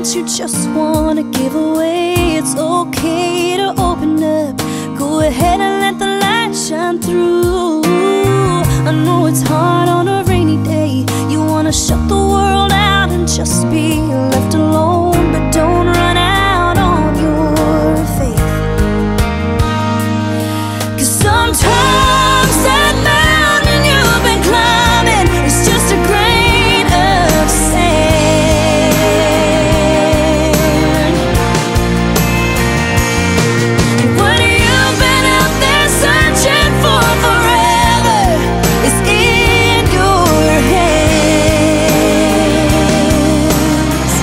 that you just wanna give away. It's okay to open up. Go ahead and let the light shine through. I know it's hard on a rainy day. You wanna shut the world out and just be left alone, but don't run out on your faith. 'Cause sometimes that mountain you've been climbing is just a grain of sand. What you've been out there searching for forever is in your hands.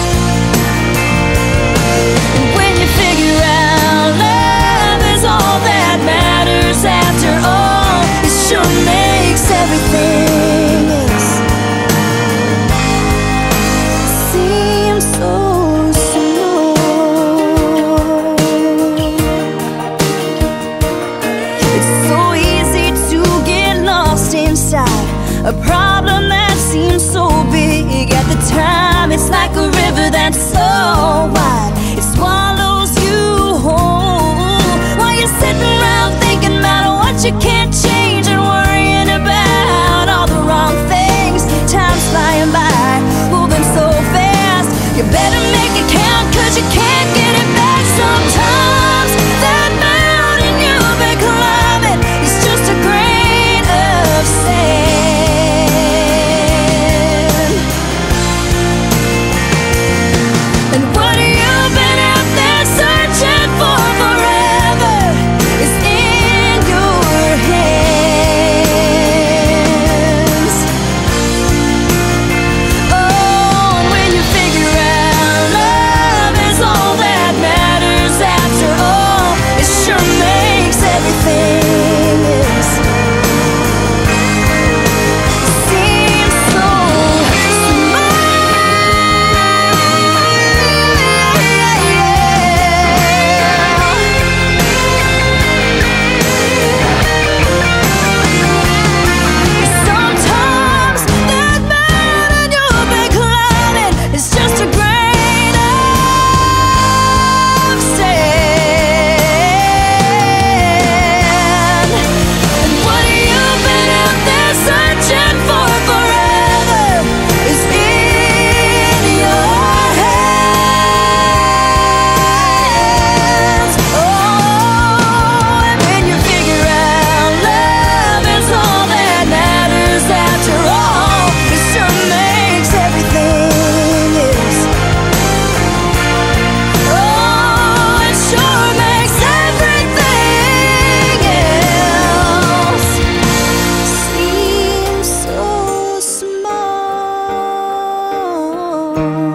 And when you figure out love is all that matters after all, it sure makes everything else seem so small. It's so easy to get lost inside a problem that seems so big at the time. It's like a river that's so wide, it swallows you whole, while you're sitting around thinking about what you can't change and worrying about all the wrong things. Time's flying by, moving so fast. You better make it count, 'cause you can't get it back. Sometimes that mountain you've been climbing is just a grain of sand. And what you've been out there searching for forever is in your hands. Oh, and when you figure out love is all that matters after all, it sure makes everything else seem so sometimes that mountain you've been climbing is just a grain of sand. And what you've been out there searching for forever is in your hands. Oh, and when you figure out love is all that matters after all, it sure makes everything else. Oh, it sure makes everything else seem so small.